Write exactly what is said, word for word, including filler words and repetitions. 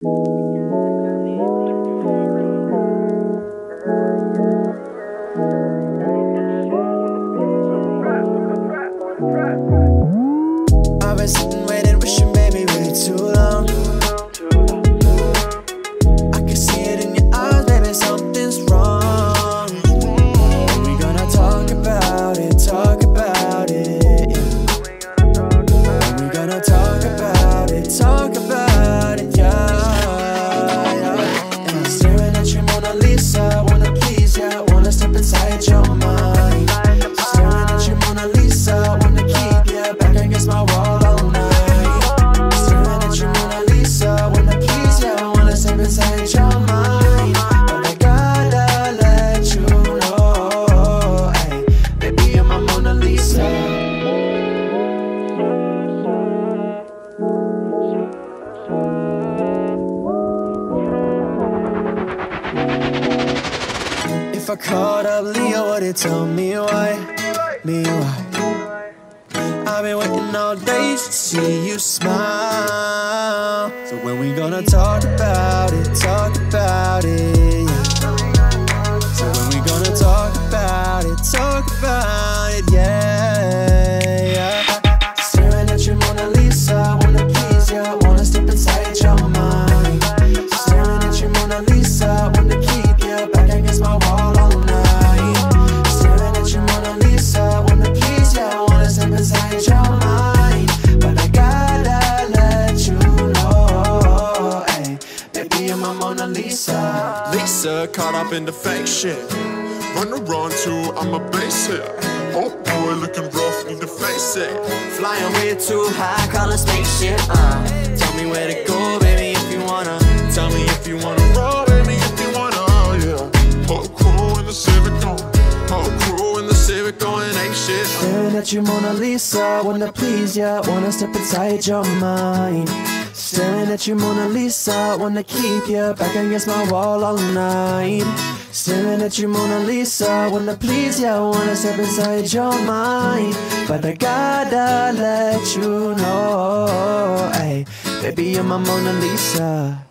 I've been sitting, waiting, wishing, baby, way too long. I can see it in your eyes, baby, something's wrong. We gonna talk about it, talk about it, yeah. We gonna talk about it, talk about it, yeah, yeah. And I'm staring at your Mona Lisa, wanna please ya, wanna step inside your mind. Staring at your Mona Lisa, wanna keep ya back against my wall all night. Staring at your Mona Lisa, wanna please ya, wanna step inside your mind. But I gotta let you know, ay, baby, you're my Mona Lisa. If I called up Leo, would it tell me why? Me why? I've been waiting all day to see you smile. So when we gonna talk about it, talk about it, yeah. So when we gonna talk about it, talk about it, yeah, yeah. Staring at your Mona Lisa, wanna please ya, wanna step inside your mind. Staring at your Mona Lisa, wanna keep ya back against my wall all night. Staring at your Mona Lisa, wanna please ya, wanna step inside your mind. But I gotta let you know, ay, baby, you're my Mona Lisa. Lisa caught up in the fake shit. Run around too, I'm a base hit. Oh boy, looking rough, need to face it. Flying way too high, call a spaceship, uh. Tell me where to go, baby, if you wanna. Tell me if you wanna roll, baby, if you wanna, oh yeah. Whole crew in the Civic going, whole crew in the Civic going ain't shit. Staring at your Mona Lisa, wanna please ya, wanna step inside your mind. Staring at your Mona Lisa, wanna keep ya back against my wall all night. Staring at your Mona Lisa, wanna please ya, wanna step inside your mind. But I gotta let you know, ay, baby, you're my Mona Lisa.